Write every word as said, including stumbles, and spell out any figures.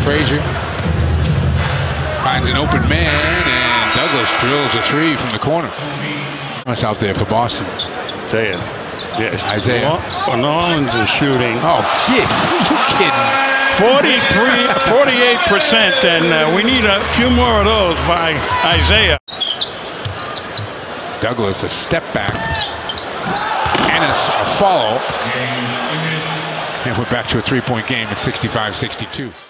Frazier finds an open man, and Douglas drills a three from the corner. What's out there for Boston? Say it. Yes. Isaiah. New Orleans is shooting. Oh, jeez. You kidding? forty-three, forty-eight percent, and uh, we need a few more of those by Isaiah. Douglas, a step back. Ennis, a follow. And we're back to a three-point game at sixty-five sixty-two.